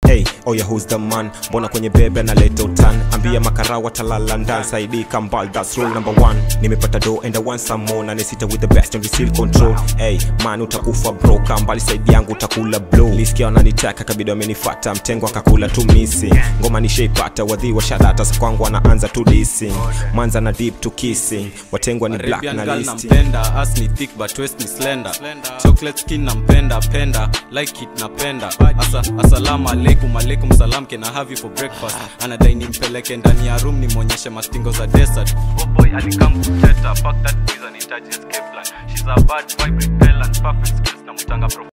Hey, oya who's the man? Mbona kwenye bebe na leta utan? Ambia makarawa talala ndan saidi kambal, that's rule number 1. Nimepata do and I want some more, na nesita with the best and receive control. Hey, man utakufa bro, kambali saidi yangu utakula blow. Lisikia wananitaka kabidi wamenifata, mtengo akakula tu missing. Ngoma nishaipata, wadhi wa shadata sa kwangu wanaanza tu dissing. Manza na deep to kissing, watengwa ni black na listing. Nampenda, ass ni thick but waist ni slender. Chocolate skin nampenda, penda, like it napenda. Assalamu alaikum, alaikum salam, can I have you for breakfast? Anadai nimpeleke ndani ya room nimonyeshe mastingo za desert. Oh boy alikam kuteta, fuck that quiz and intelligence escape plan. She's a bad vibe repellent, perfect skills na mutanga pro